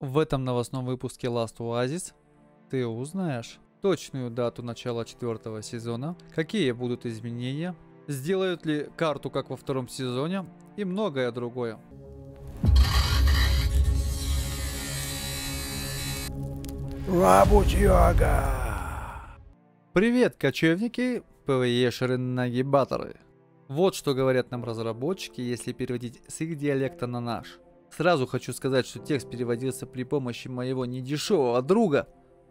В этом новостном выпуске Last Oasis ты узнаешь точную дату начала 4-го сезона, какие будут изменения, сделают ли карту как во втором сезоне и многое другое. Работяга! Привет, кочевники, ПВЕшеры нагибаторы. Вот что говорят нам разработчики, если переводить с их диалекта на наш. Сразу хочу сказать, что текст переводился при помощи моего недешевого друга.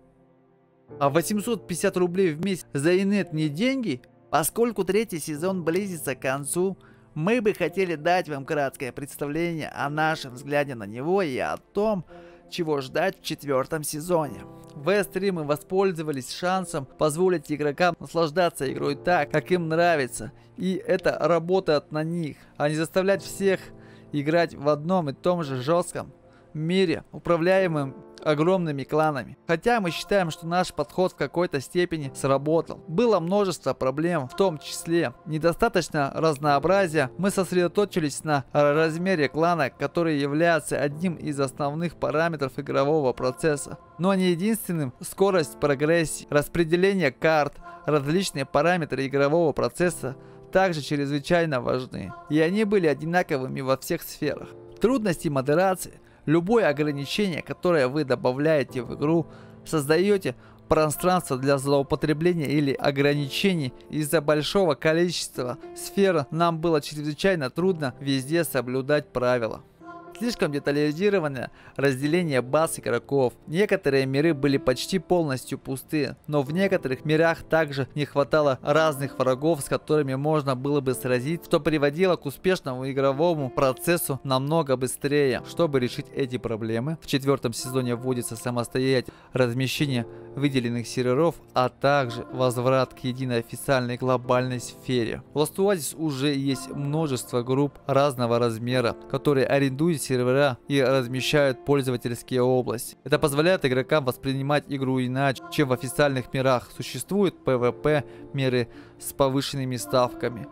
А 850 рублей в месяц за инет не деньги? Поскольку третий сезон близится к концу, мы бы хотели дать вам краткое представление о нашем взгляде на него и о том, чего ждать в 4-м сезоне. В S3 мы воспользовались шансом позволить игрокам наслаждаться игрой так, как им нравится. И это работает на них, а не заставлять всех играть в одном и том же жестком мире, управляемым огромными кланами. Хотя мы считаем, что наш подход в какой-то степени сработал. Было множество проблем, в том числе недостаточно разнообразия. Мы сосредоточились на размере клана, который является одним из основных параметров игрового процесса. Но не единственным. Скорость прогрессии, распределение карт, различные параметры игрового процесса также чрезвычайно важны. И они были одинаковыми во всех сферах. Трудности модерации. Любое ограничение, которое вы добавляете в игру, создаете пространство для злоупотребления или ограничений. Из-за большого количества сфер нам было чрезвычайно трудно везде соблюдать правила. Слишком детализированное разделение баз игроков. Некоторые миры были почти полностью пусты, но в некоторых мирах также не хватало разных врагов, с которыми можно было бы сразиться, что приводило к успешному игровому процессу намного быстрее. Чтобы решить эти проблемы, в 4-м сезоне вводится самостоятельное размещение выделенных серверов, а также возврат к единой официальной глобальной сфере. В Last Oasis уже есть множество групп разного размера, которые арендуют сервера и размещают пользовательские области. Это позволяет игрокам воспринимать игру иначе, чем в официальных мирах. Существуют PvP миры с повышенными ставками,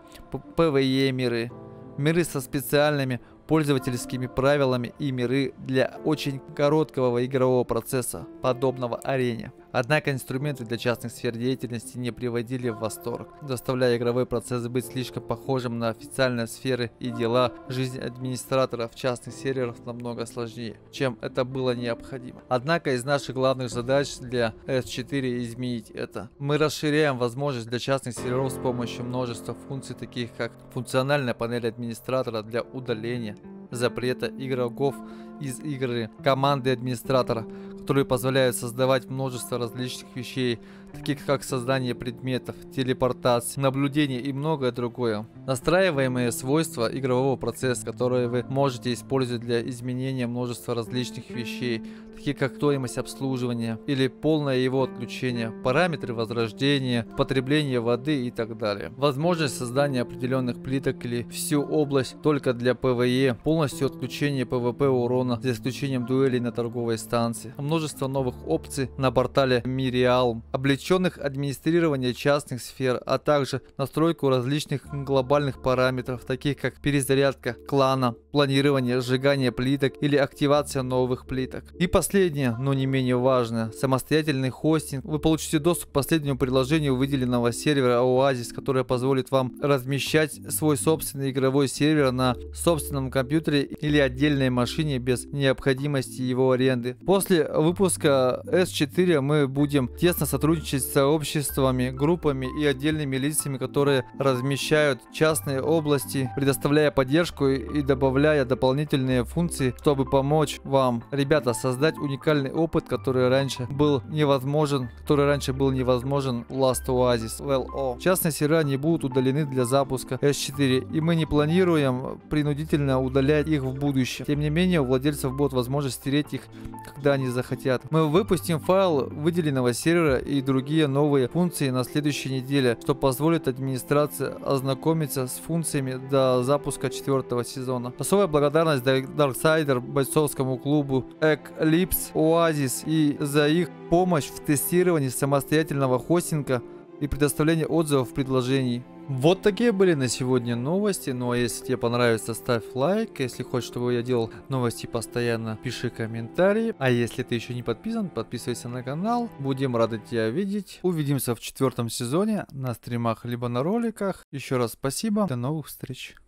PvE миры, миры со специальными пользовательскими правилами и миры для очень короткого игрового процесса, подобного арене. Однако инструменты для частных сфер деятельности не приводили в восторг, заставляя игровой процесс быть слишком похожим на официальные сферы и дела. Жизнь администраторов частных серверов намного сложнее, чем это было необходимо. Однако из наших главных задач для S4 изменить это. Мы расширяем возможность для частных серверов с помощью множества функций, таких как функциональная панель администратора для удаления, запрета игроков из игры, команды администратора, которые позволяют создавать множество различных вещей, таких как создание предметов, телепортация, наблюдение и многое другое. Настраиваемые свойства игрового процесса, которые вы можете использовать для изменения множества различных вещей, такие как стоимость обслуживания или полное его отключение, параметры возрождения, потребление воды и так далее. Возможность создания определенных плиток или всю область только для PvE, полностью отключение PvP урона за исключением дуэлей на торговой станции, множество новых опций на портале Mirialm, облегченных администрирование частных сфер, а также настройку различных глобальных параметров, таких как перезарядка клана, планирование, сжигание плиток или активация новых плиток. И последнее, но не менее важное, самостоятельный хостинг. Вы получите доступ к последнему приложению выделенного сервера Oasis, которое позволит вам размещать свой собственный игровой сервер на собственном компьютере или отдельной машине без необходимости его аренды. После выпуска S4 мы будем тесно сотрудничать с сообществами, группами и отдельными лицами, которые размещают частные области, предоставляя поддержку и добавляя дополнительные функции, чтобы помочь вам, ребята, создать уникальный опыт, который раньше был невозможен в Last Oasis LO. Частные сервера не будут удалены для запуска S4, и мы не планируем принудительно удалять их в будущем. Тем не менее, у владельцев будет возможность стереть их, когда они захотят. Мы выпустим файл выделенного сервера и другие новые функции на следующей неделе, что позволит администрации ознакомиться с функциями до запуска 4-го сезона. Особая благодарность Darksider, бойцовскому клубу Eclipse, Oasis и за их помощь в тестировании самостоятельного хостинга и предоставлении отзывов предложений. Вот такие были на сегодня новости. Ну а если тебе понравится, ставь лайк. Если хочешь, чтобы я делал новости постоянно, пиши комментарии. А если ты еще не подписан, подписывайся на канал. Будем рады тебя видеть. Увидимся в 4 сезоне на стримах либо на роликах. Еще раз спасибо. До новых встреч.